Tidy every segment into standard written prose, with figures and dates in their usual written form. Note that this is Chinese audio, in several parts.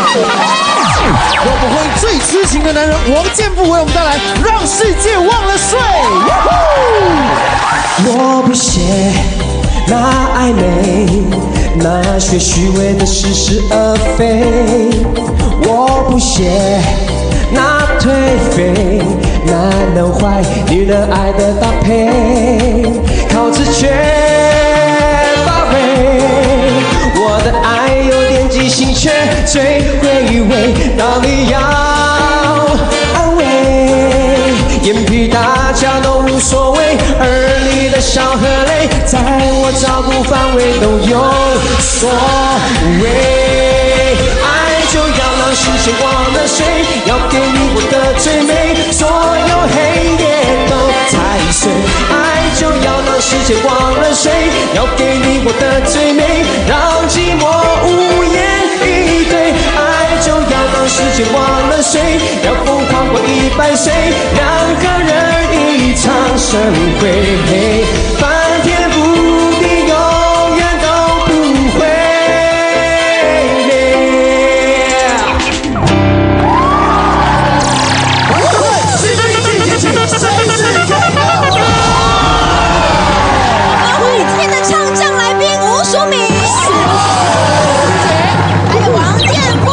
我们欢迎最痴情的男人王健富为我们带来《让世界忘了睡》。 我不屑那暧昧，那些虚伪的似是而非。我不屑那颓废，那能坏女人爱的搭配，靠直觉发挥。我的爱有点即兴，却最回味，哪里要安慰？眼皮大小都无所谓，而你的笑和泪，在我照顾范围都有所谓。爱就要让世界忘了睡，要给你我的最美，所有黑夜都踩碎。爱就要让世界忘了睡，要给你我的最美，让寂寞无言以对。爱就要让世界忘了睡，要疯狂过100岁，两个人一场生会，翻天覆地，永远都不会。 欢迎今天的唱将来宾吴淑敏，还有王健富。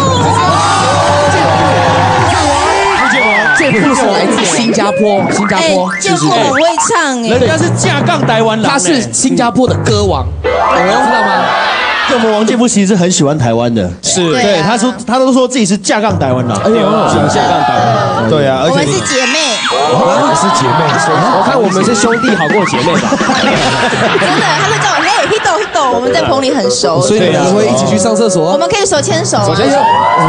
健富是来自新加坡， 健富很会唱哎， 人家是架杠台湾人，他是新加坡的歌王，知道吗？我们王健富其实是很喜欢台湾的，是对，他都说自己是架杠台湾人，哎呦，架杠台湾，对啊，而且我们是姐妹， 我们是姐妹，我看我们是兄弟好过姐妹吧， 真的，他们叫我嘿 Hito， 我们在棚里很熟， 所以你们会一起去上厕所， 我们可以手牵手，手牵手，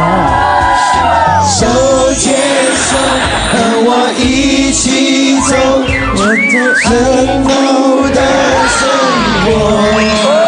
手牵手，和我一起走，我在很好的生活。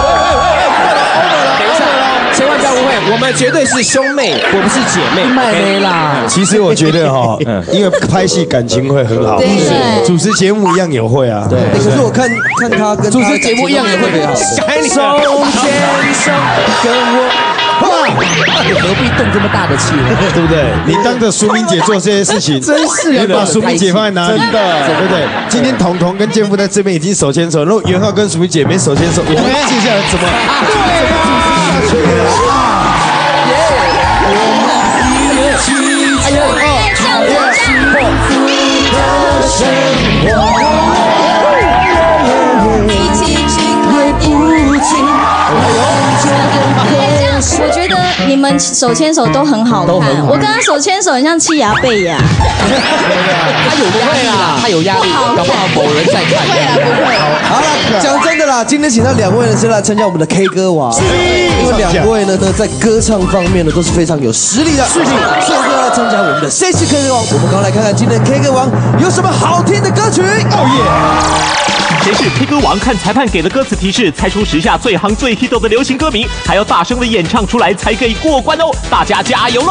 千万不要误会，我们绝对是兄妹，我们是姐妹。妹啦， 其实我觉得哈，因为拍戏感情会很好，主持节目一样也会啊。对， 可是我看他跟主持节目一样也会很好。手牵手，跟我。哇！你何必动这么大的气呢？ 对不对？你当着淑敏姐做这些事情， 真是你把淑敏姐放在哪里？真的，对不对？今天彤彤跟健富在这边已经手牵手，如果元浩跟淑敏姐没手牵手，我们接下来怎么？对啊。 我觉得你们手牵手都很好看，我跟他手牵手很像七牙贝呀。 他有压力啦，他有压力，搞不好某人在看。 不会。 好了，讲真的啦，今天请到2位呢是来参加我们的 K 歌王，因为2位呢在歌唱方面呢都是非常有实力的，所以就要参加我们的谁是 K 歌王。我们刚来看看今天的 K 歌王有什么好听的歌曲。哦耶！ 谁是 K 歌王？看裁判给的歌词提示，猜出时下最夯最 hit 的流行歌名，还要大声的演唱出来才可以过关哦！大家加油喽！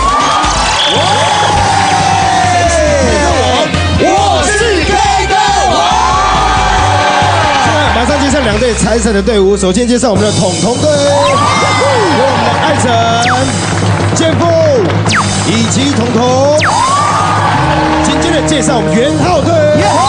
我是 K 歌王。 马上介绍2队财神的队伍，首先介绍我们的统统队，有我们的艾辰、健富以及统统。紧接着介绍我们元浩队。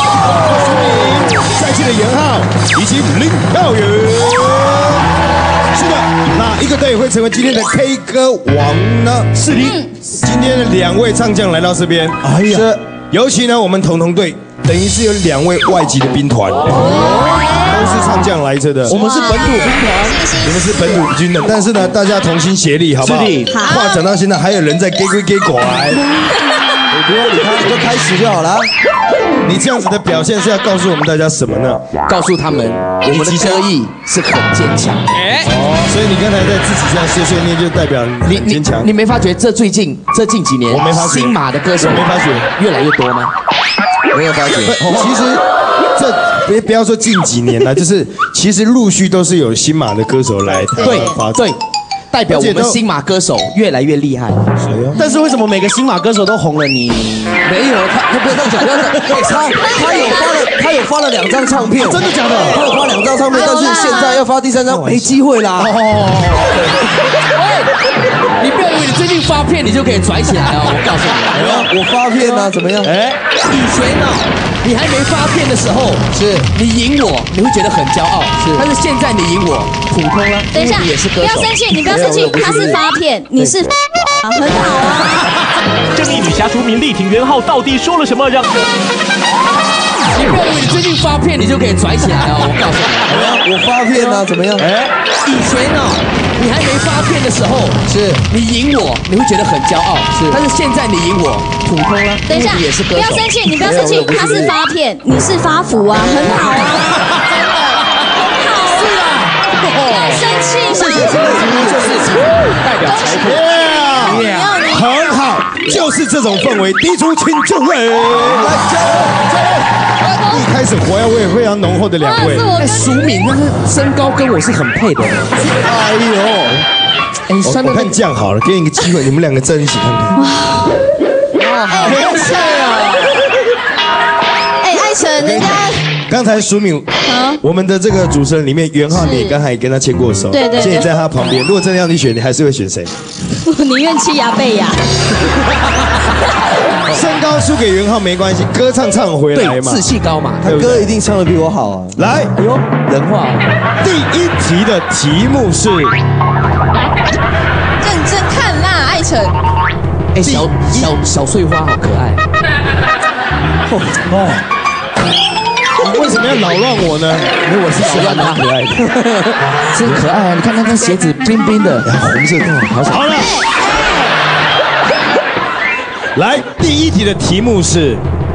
帅气的元浩以及林道远。是的，哪一个队会成为今天的 K 歌王呢？是你。今天的2位唱将来到这边，哎呀，尤其呢，我们统统队等于是有2位外籍的兵团，都是唱将来着的。我们是本土兵团，你们是本土军的，但是呢，大家同心协力，好不好？话讲到现在，还有人在给归给拐。 不用理他，你就开始就好了。 你这样子的表现是要告诉我们大家什么呢？ 告诉他们，我们的歌艺是很坚强。 所以你刚才在自己这样碎碎念，就代表你很坚强。 你没发觉这近几年， 我没发觉新马的歌手没发觉越来越多吗？ 没有发觉。 其实这不要说近几年了，就是其实陆续都是有新马的歌手来发展。 对。代表我们新马歌手越来越厉害。 但是为什么每个新马歌手都红了你？没有，他不要这样讲，不要这样。他有发了2张唱片，真的假的？他有发2张唱片，但是现在要发第3张没机会啦。 你不要以为你最你就可以拽起来哦，我告诉你。我发片啊，怎么样？ 以前呢，你还没发片的时候，是你赢我，你会觉得很骄傲。是，但是现在你赢我，普通了。 等一下， 你也是歌手。 不要生气，你不要生气，他是发片，你是啊，很好啊。 正义女侠淑敏力挺元浩到底说了什么让？ 你不要以为你最近发片，你就可以拽起来哦，我告诉你。 我发片啊，怎么样？ 以前呢，你还没发片的时候，是你赢我，你会觉得很骄傲。是，但是现在你赢我，普通了。 等一下， 你也是歌手。 不要生气，你不要生气，他是发片，你是发福啊，很好啊，真的，很好。是啊，生气吗？ 就是代表财富。 很好，就是这种氛围，滴出请就位。一开始火药味非常浓厚的两位， 淑敏那个身高跟我是很配的。哎呦， 我看这样好了，给你一个机会，你们两个站一起看看。 哇，好帅啊！艾成，人家。 刚才淑敏，我们的这个主持人里面，元浩你刚才也跟他牵过手， 对， 现在在他旁边。如果真的要你选，你还是会选谁？ 我宁愿欺牙贝牙。 身高输给元浩没关系，歌唱回来嘛， 志气高嘛， 他歌一定唱得比我好啊。 来， 哎呦，人话。 第一题的题目是，认真看啦，艾成。 哎，小碎花好可爱。 哦。为什么要扰乱我呢？ 因为我是喜欢他可爱的，真可爱啊！你看那鞋子冰冰的，红色的，好了。来，第一题的题目是。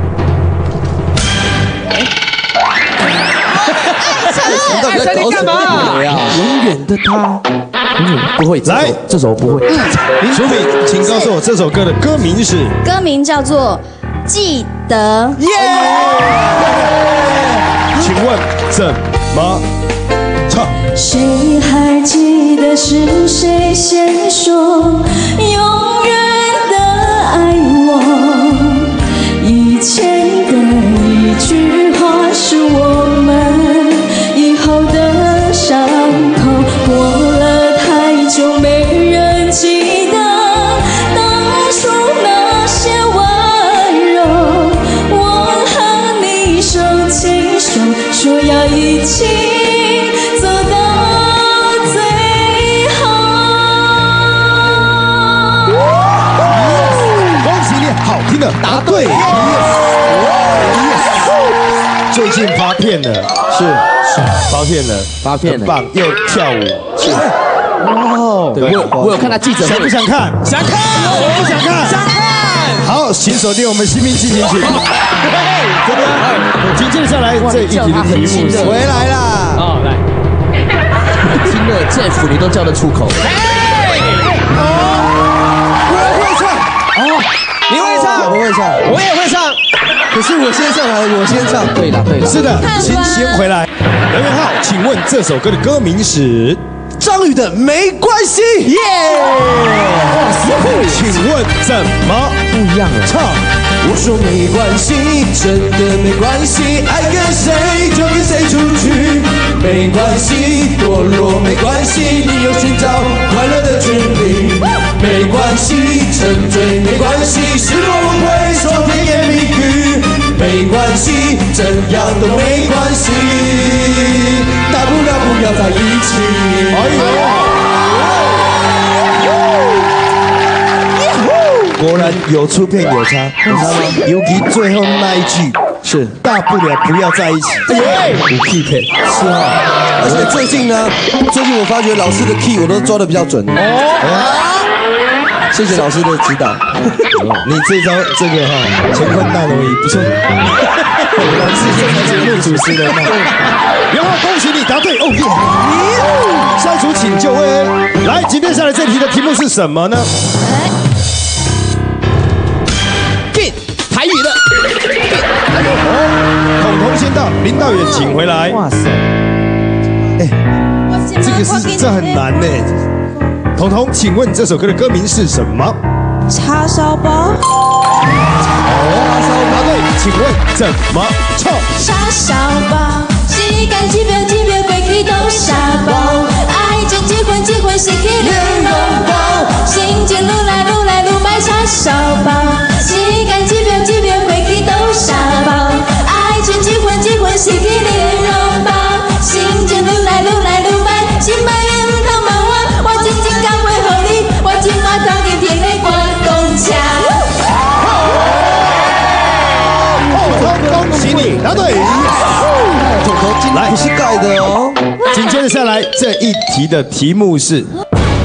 艾成，你干嘛？永远的他，不会。来，这首不会。 淑敏，请告诉我这首歌的歌名是？ 歌名叫做《记得》。耶！ 请问怎么唱？ 谁还记得是谁先说永远的爱我？以前的一句话是我们以后的伤口，过了太久没人记得当初那些温柔。我和你手牵手，说要一起走到最后。 恭喜你，好听的答对。最近发片了，是发片了，很棒，又跳舞，是。 哇，对，我有看他记者， 想不想看？想看，我不想看，想看。好，请锁定我们新兵进行曲。紧接下来这一题的题目是回来啦。 哦，来，听了Jeff你都叫得出口。 我会唱。哦，你会唱？我会唱， 我也会唱。 可是我先上来，我先唱。对了。 是的，请先回来。梁元浩，请问这首歌的歌名是？ 张宇的没关系。耶！ 请问怎么不一样了？ 唱。我说没关系，真的没关系，爱跟谁就跟谁出去，没关系，堕落没关系，你有寻找快乐的权利，没关系，沉醉没关系，失落不会说甜言蜜语，没关系，怎样都没关系，大不了不要在一起。果然有出片有差，有差吗？尤其最后那一句是大不了不要在一起，有 key 配是啊。而且最近我发觉老师的 key 我都抓得比较准谢谢老师的指导。你这招这个乾坤大挪移不错，果然是这个节目主持人嘛。然后恭喜你答对哦耶！消除请就位。来，今天下来这题的题目是什么呢？ 台语的， 统先到，林道远请回来。哇塞，这很难呢。统，请问这首歌的歌名是什么？ 叉烧包。 答对，请问怎么唱？ 叉烧包，时间一秒过去都沙包，爱情结婚失去了拥抱，心情愈来愈慢。 少包，时间一秒一秒过去多少包，爱情一分一分失去你的拥抱，心情愈来愈来愈歹，心爱的唔通问我真情敢会予你，我今晚当日听你关公车。 恭喜你答对。 来，不是盖的哦。 紧接着下来这一题的题目是。 怎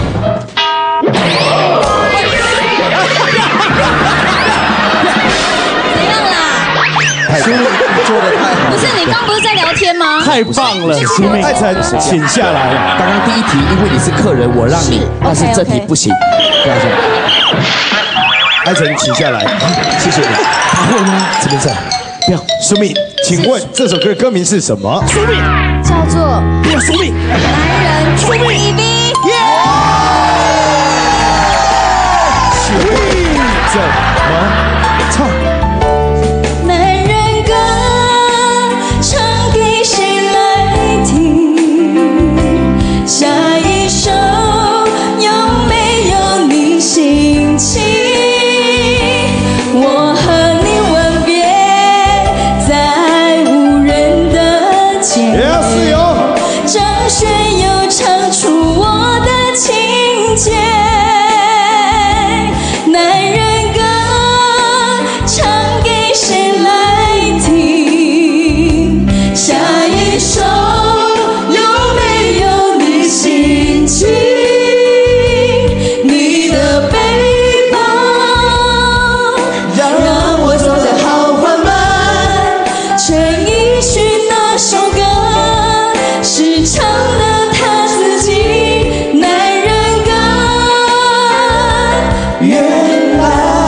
样啦？ 做的太好， 不是你刚不是在聊天吗？ 太棒了， 艾辰，请下来。 刚刚第一题，因为你是客人，我让你，但是这题不行。不要这样。 艾辰，请下来，谢谢你。 他会吗？这边在。不要。 苏敏，请问这首歌的歌名是什么？ 苏敏叫做不要苏敏， 男人苏敏 EV。 请问怎么唱？ 男人歌唱给谁来听？下一首有没有你心情？我和你吻别在无人的街， 是有。 张学友唱出我的情节。男人歌唱给谁来听？下一首有没有你心情？你的背包让我走得好缓慢，陈奕迅那首歌是唱了他自己。男人歌原来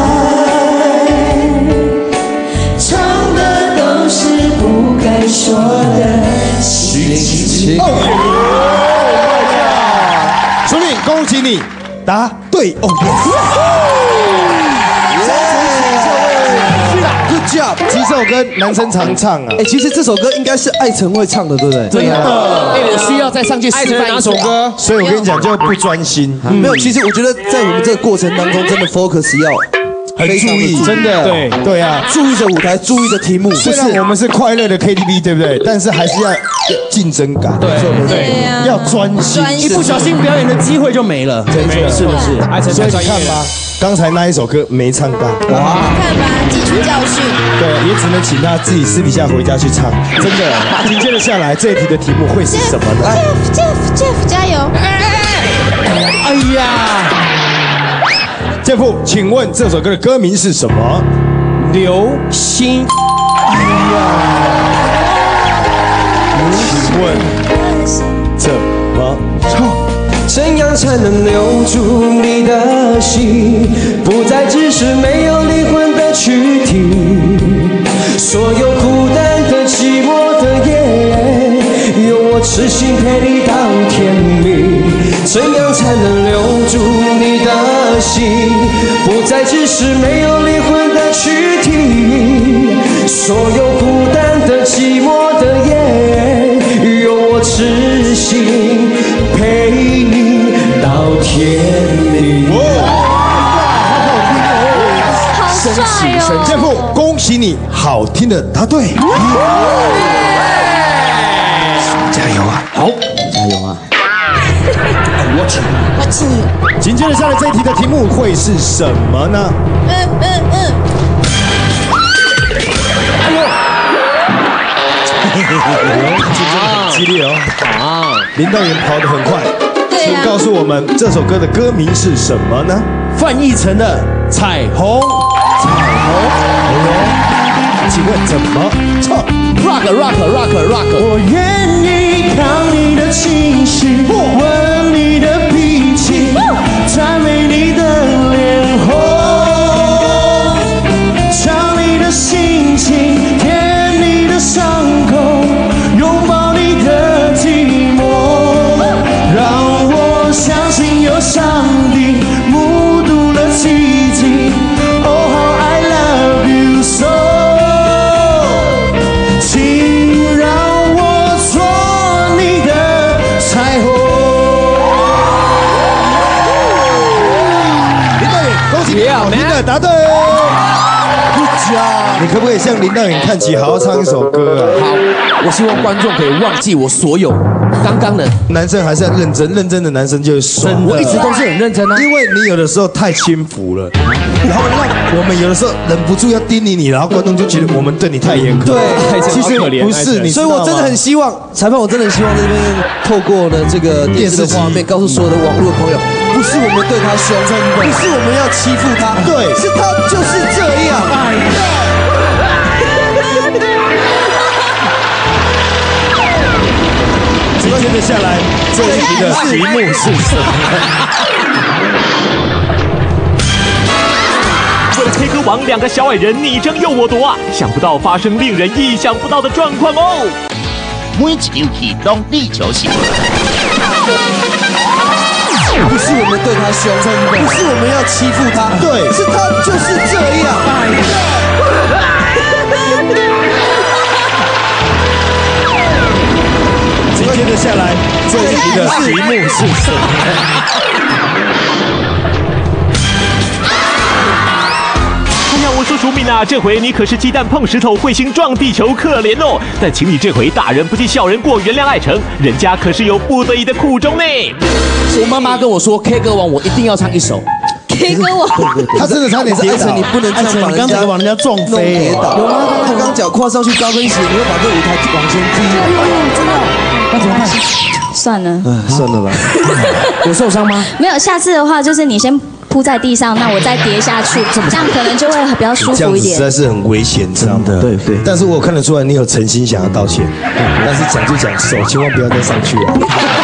唱的都是不该说的心情。 苏敏，恭喜你答对哦。 Good job！ 其实这首歌男生常唱啊。 哎，其实这首歌应该是艾辰会唱的，对不对？ 对呀。需要再上去示范哪首歌？ 所以我跟你讲，就不专心。 没有，其实我觉得在我们这个过程当中，真的 focus 要很注意，真的。对对啊， 注意着舞台，注意着题目。 虽然我们是快乐的 KTV， 对不对？但是还是要竞争感。 对， 要专心， 一不小心表演的机会就没了，是不是？ 所以你看吧，刚才那一首歌没唱到， 看吧，汲取教训。 对，也只能请他自己私底下回家去唱。真的，紧接着下来这一题的题目会是什么呢 Jeff 加油！ 哎呀 ，Jeff，请问这首歌的歌名是什么？ 流星。 哎呀，请问怎么唱？ 怎样才能留住你的心？不再只是没有灵魂的躯体。所有孤单的、寂寞的夜，有我痴心陪你到天明。怎样才能留住你的心？不再只是没有灵魂的躯体。所有孤单的、寂寞的夜，有我痴心陪你到天明。 好帅哦！ Jeff，恭喜你，好听的答对。加油啊！好， 加油啊！ 我请你。 紧接着下来这一题的题目会是什么呢？激烈哦！林道元跑得很快，请告诉我们这首歌的歌名是什么呢？ 范逸臣的《彩虹》。 请问怎么唱 ？Rock。 我愿意靠你的情绪，闻你的脾气，赞美你的脸红，唱你的心情，舔你的伤口，拥抱你的寂寞，让我相信有上帝目睹了奇迹。Oh how I love you so， 请让我做你的彩虹。 林导演，恭喜你好听的的，答对。你可不可以向林道远看齐，好好唱一首歌啊？ 好，我希望观众可以忘记我所有刚刚的。 男生还是要认真，认真的男生就会爽。 我一直都是很认真啊， 因为你有的时候太轻浮了，然后让我们有的时候忍不住要叮咛你，然后观众就觉得我们对你太严苛。 对， 其实不是， 所以我真的很希望裁判，我真的很希望这边透过呢这个电视的画面，告诉所有的网络朋友，不是我们对他凶，不是我们要欺负他，对，是他就是这样。 接着下来，这一题的题目是什么？ 为了 K 歌王，两个小矮人你争又我夺啊！想不到发生令人意想不到的状况哦。 每一场戏拢力求胜。 不是我们对他凶，不是我们要欺负他，对，是他就是这样。 接着下来，这一题的题目是什么？ 哎呀，我说淑敏啊，这回你可是鸡蛋碰石头，彗星撞地球，可怜哦。但请你这回大人不计小人过，原谅爱成，人家可是有不得已的苦衷呢。 我妈妈跟我说 ，K 歌王我一定要唱一首。 K 歌王， 他真的差点跌倒， 你不能这样把人家把人家撞飞跌倒。有吗？他刚脚跨上去高跟鞋，你会把这个舞台往前踢。 真的。 那怎么办？ 算了， 算了吧。 有受伤吗？ 没有，下次的话就是你先铺在地上，那我再跌下去，这样可能就会比较舒服一点。 这样子实在是很危险，知道吗？ 对对。 但是我看得出来你有诚心想要道歉，但是讲就讲，手千万不要再上去了。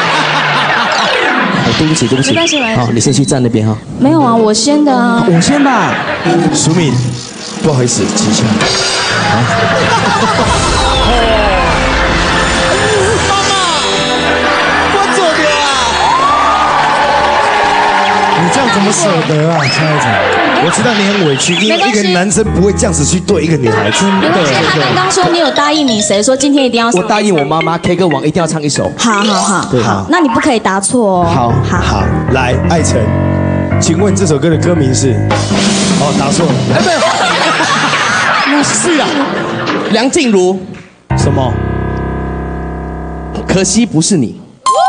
对不起，对不起。 没关系，没关系。 好，你先去站那边哈。 没有啊，我先的啊。 我先吧。 淑敏，不好意思，记下。你这样怎么舍得啊，蔡爱成？我知道你很委屈，因为一个男生不会这样子去对一个女孩子。 没关系，他刚刚说你有答应你谁，说今天一定要。 我答应我妈妈 ，K 歌王一定要唱一首。 好，那你不可以答错哦。 好，来，爱成，请问这首歌的歌名是？哦，答错了。 哎，没有，是啊，梁静茹。 什么？ 可惜不是你。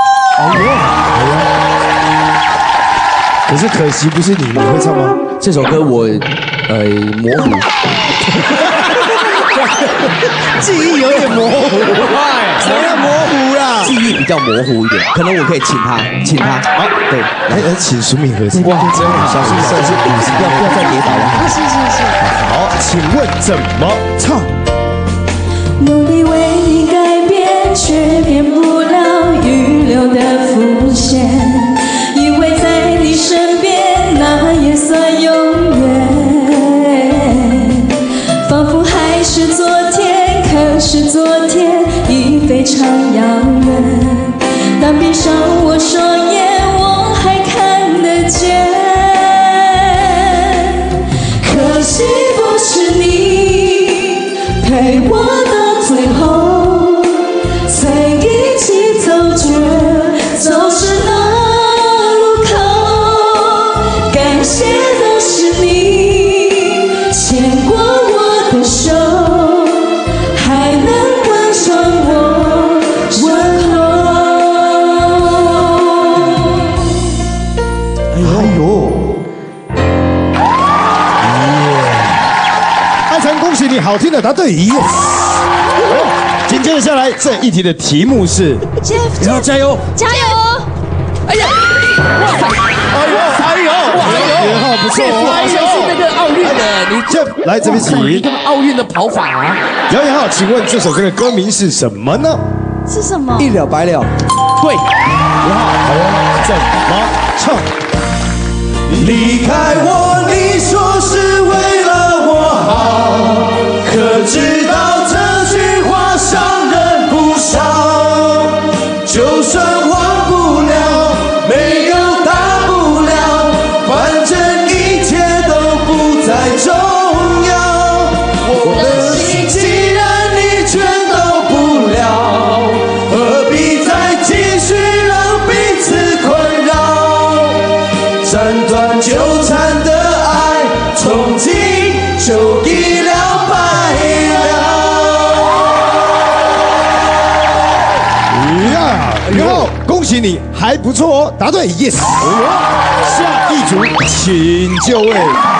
可是可惜不是你，你会唱吗？ 这首歌我模糊， 记忆有点模糊，怎么样模糊啦？ 记忆比较模糊一点，可能我可以请他。好，对， 来请淑敏合唱。 哇，真的小心，算是不要再跌倒了。 是。 好，请问怎么唱？ 努力为你改变，却变不了预留的伏线。以为在你身边，那也算永远。仿佛还是昨天，可是昨天已非常遥远。当闭上我双眼，我还看得见。可惜不是你陪我到最后，才一起走绝，走失那。感谢的是你牵过我的手，还能关上我问候。爱成，恭喜你，好听的答对，yes。紧接着下来这一题的题目是， 你要加油，加油！ 哎呀！ 元浩不错， 好像是那个奥运的，你这来这边请奥运的跑法啊。 姚元浩，请问这首歌的歌名是什么呢？ 是什么？ 一了百了。 对， 元浩，怎么唱？离开我，你说是为了我好，可知道这句话伤人不少？就算忘不了，没有大不了，反正一切都不再重要。我的心既然你全都不了，何必再继续让彼此困扰？斩断纠缠的爱， 从今就已了白了。 呀，然后恭喜你，还不错哦，答对 ，yes。下一组请就位。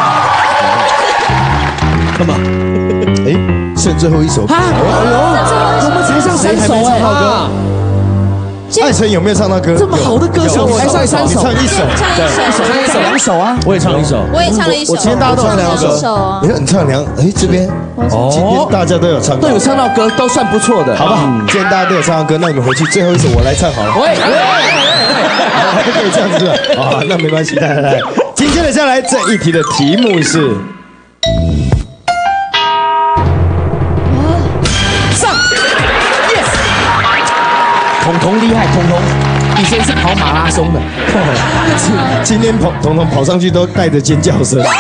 干嘛？哎，剩最后一首歌。 我们才上3首哎。 艾辰有没有唱到歌？ 这么好的歌手，才上3首， 唱一首， 对 ，2首啊， 我也唱了一首， 我也唱了一首。 我今天大家都唱2首。你唱2，哎，这边今天大家都有唱， 都有唱到歌，都算不错的， 好不好？今天大家都有唱到歌，那你们回去最后一首我来唱好了。还可以这样子啊？那没关系，来，紧接着下来这一题的题目是。 彤彤厉害，彤彤以前是跑马拉松的。 今天彤彤跑上去都带着尖叫声， 怕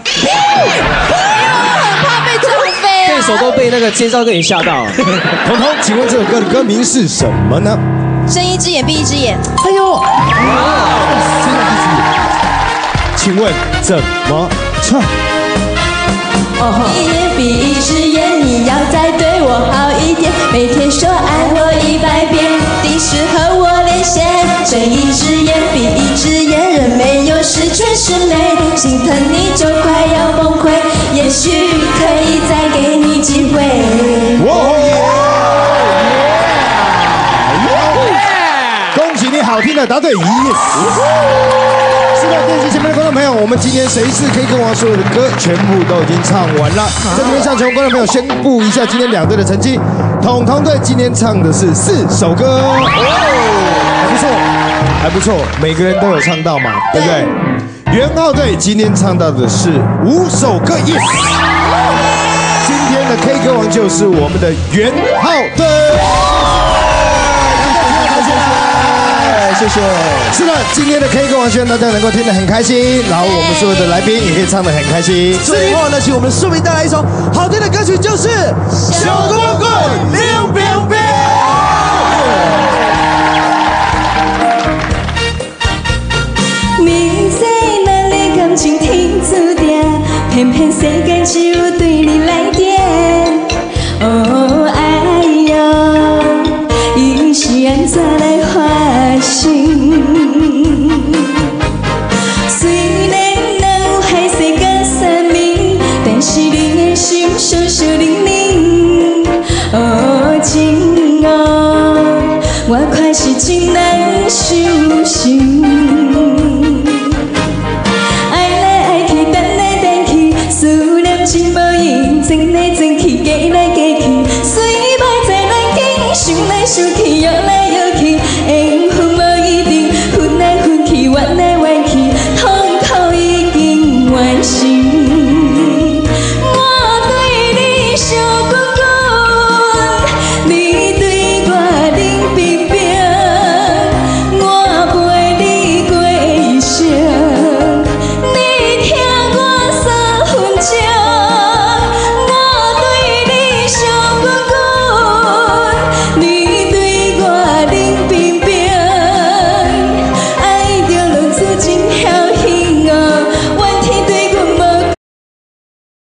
被撞飞啊！ 对手都被那个尖叫歌给吓到了。 彤彤，请问这首歌的歌名是什么呢？ 睁一只眼闭一只眼。 哎呦， 请问怎么唱？ 一眼闭一只眼，你要再对我好一点，每天说爱我100遍，定时和我连线。睁一只眼闭一只眼，人没有十全十美，心疼你就快要崩溃，也许可以再给你机会。 恭喜你，好听的答对 ，yes。是的，电视前面的观众朋友，我们今天谁是 K 歌王，所有的歌全部都已经唱完了。在这边向全国观众朋友宣布一下今天2队的成绩。统统队今天唱的是4首歌，还不错，每个人都有唱到嘛，对不对？元浩队今天唱到的是5首歌 ，yes。今天的 K 歌王就是我们的元浩队。谢谢。是的，今天的 K 歌王希望大家能够听得很开心，然后我们所有的来宾也可以唱得很开心。 最后呢，请我们的树明带来一首好听的歌曲，就是《小光棍溜冰冰》。 你在哪里？感情停止点，偏偏世界只有对你来电。哦，哎呦，伊是安怎来发生？虽然脑海世界三明，但是你的心小小